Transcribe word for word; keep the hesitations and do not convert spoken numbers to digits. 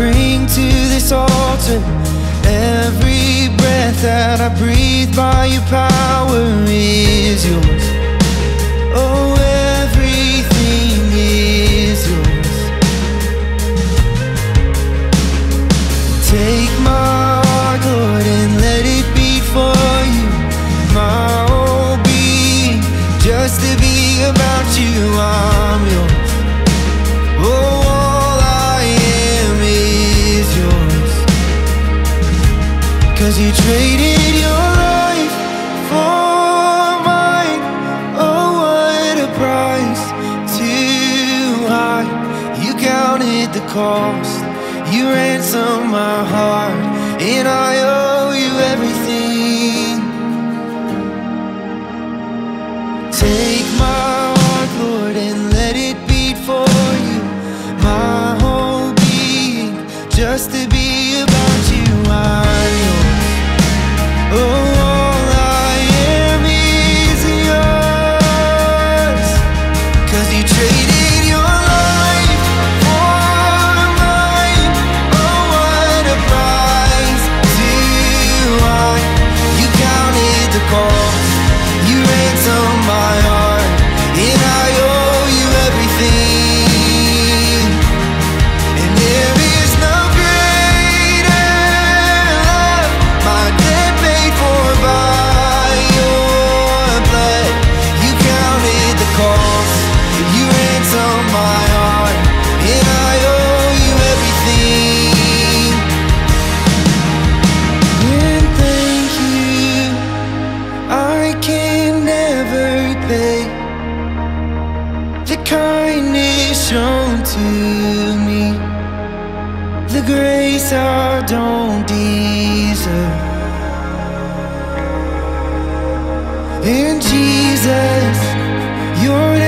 bring to this altar. Every breath that I breathe by your power is yours. Oh, everything is yours. Take my heart, Lord, and let it beat for you. My whole being, just to be about you, I'm yours. Oh, all I am is yours. 'Cause you traded your life for mine. Oh, what a price too high. You counted the cost, you ransomed my heart, and I owe you everything. Take my heart, Lord, and let it beat for you. My whole being, just to be about you, I'm yours. Oh, all I am is yours. 'Cause you traded your life for mine. Oh, what a price too high. You counted the cost, you ransomed my heart, and I owe you everything. And there is no greater love, my debt paid for by your blood. You counted the cost, you ransomed my heart, and I owe you everything. And thank you, I can never repay the kindness shown to me, the grace I don't deserve. And Jesus, you're